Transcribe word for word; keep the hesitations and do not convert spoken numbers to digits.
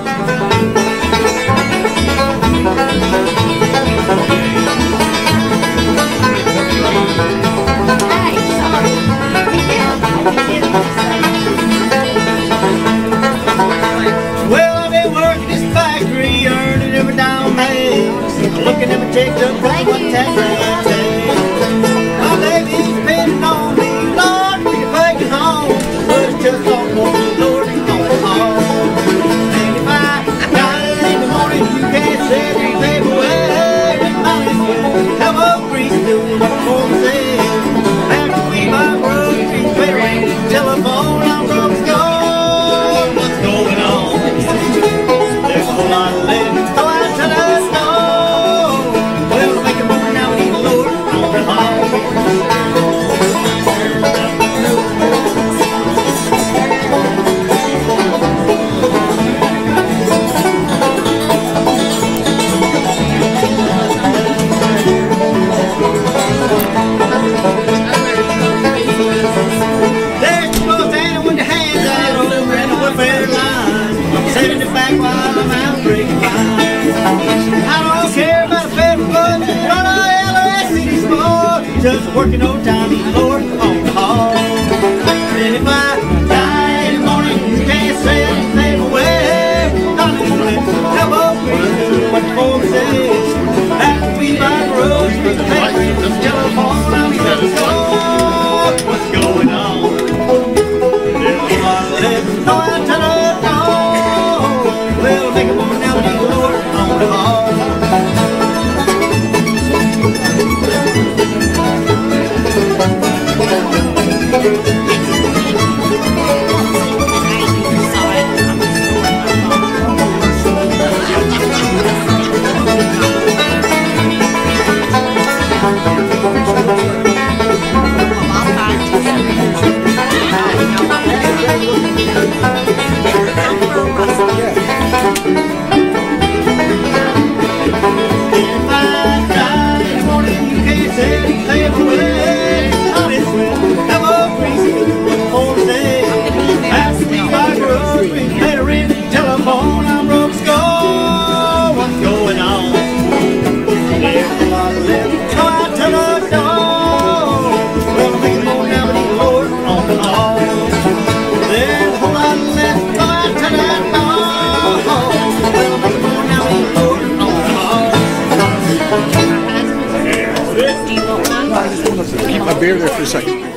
Looking at my checkbook, what tax I pay. My baby's depending on me, Lord, we can take it home. But it's just all for the Lord and going home. And if I die in the morning, you can't set your baby away. Might as well have a grease doing what the Lord says. After we buy groceries, better ring the telephone. I'm broke, gone. What's going on? There's a whole lot of living. Go out to the store. Setting it back while I'm out breaking lines. I don't care about a federal budget, not a L S C sport. Just working overtime, the Lord on the hall. And if I die in the morning, you can't say anything away. I'm gonna let have a breeze, what the folks say. After we buy groceries, the paper, the telephone, I'm gonna go. What's going on? There's a lot of living, go out to the well, make a move now, the Lord on the hall. Keep my beer there for a second.